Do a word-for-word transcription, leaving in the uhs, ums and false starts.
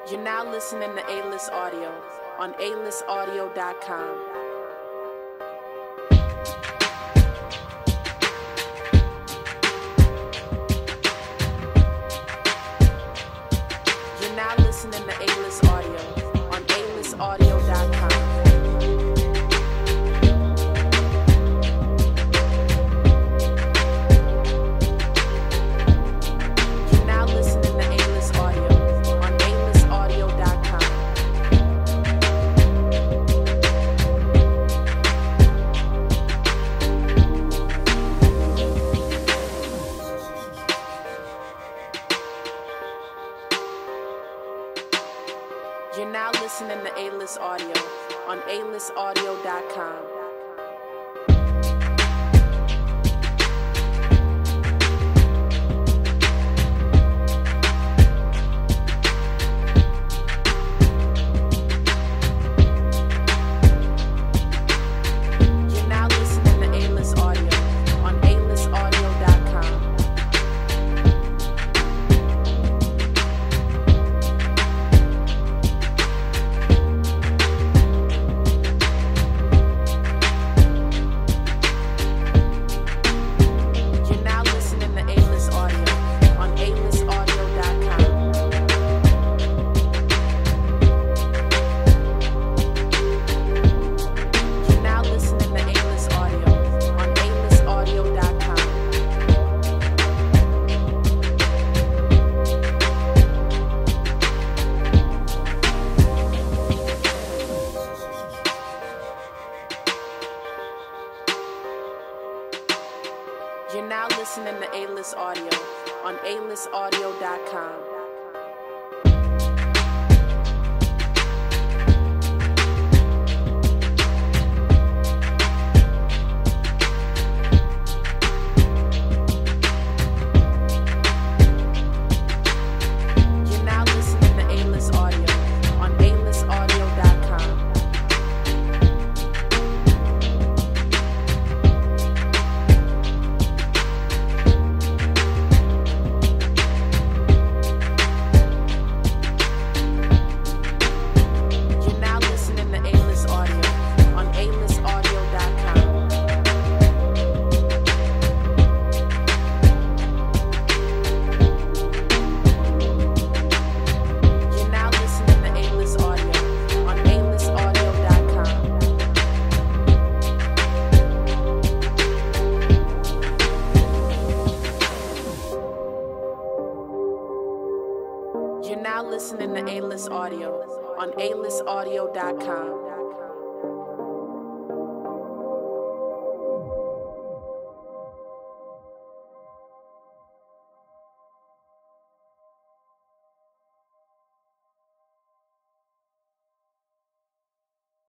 You're now listening to A-List Audio on A list audio dot com. You're now listening to A-List Audio on A list audio dot com. You're now listening to A-List Audio on A list audio dot com. You're now listening to A-List Audio on A list audio dot com. You're now listening to A-List Audio on A list audio dot com. You're now listening to A-List Audio on A list audio dot com. You're now listening to A-List Audio on A list audio dot com.